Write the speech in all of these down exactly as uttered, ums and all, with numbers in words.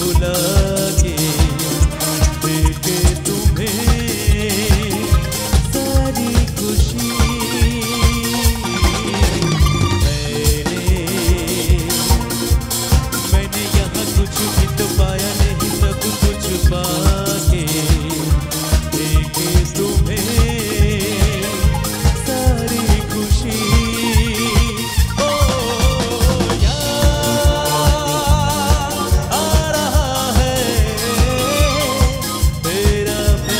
भुला के देके तुम्हें सारी खुशी। मैंने मैंने यहाँ कुछ भी तो पाया नहीं, सब कुछ पाके देके तुम्हें सारी खुशी। ओ याद आ रहा है तेरा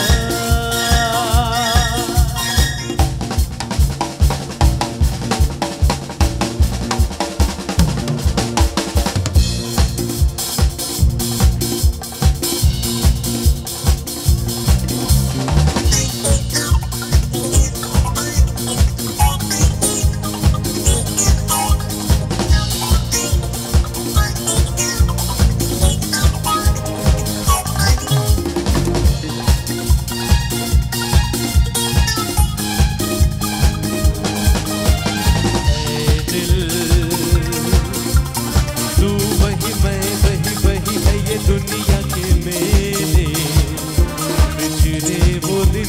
दुनिया के मेरे पिछले वो दिन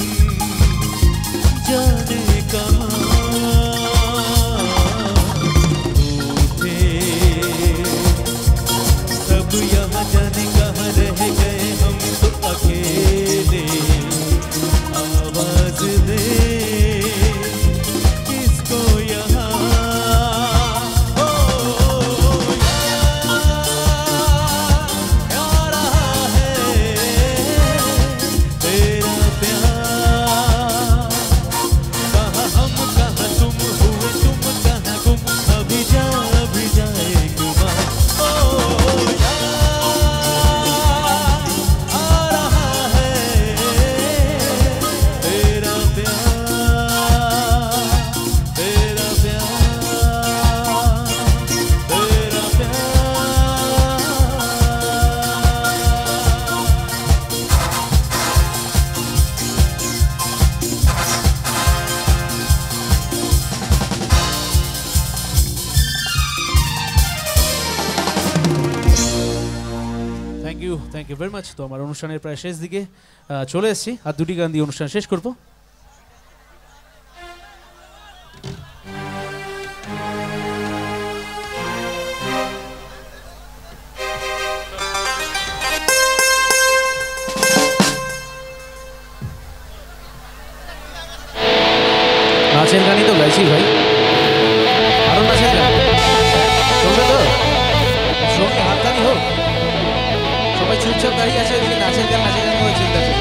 जाने कहाँ थे सब, यहाँ जाने कहाँ रह गए हम तो अकेले। आवाज दे किसको यहाँ। Thank you thank you very much. তো আমার অনুষ্ঠানের প্রায় শেষ দিকে চলে এসেছি, আর দুটি গান দিয়ে অনুষ্ঠান শেষ করব। নাচের গানই তো গাইছি ভাই, আরো নাচের গান চলবে তো? সঙ্গে হাততালি হোক, সবাই চুপচাপ দাঁড়িয়ে আছে, ওইদিকে নাচের গান নাচের গান করে চিন্তা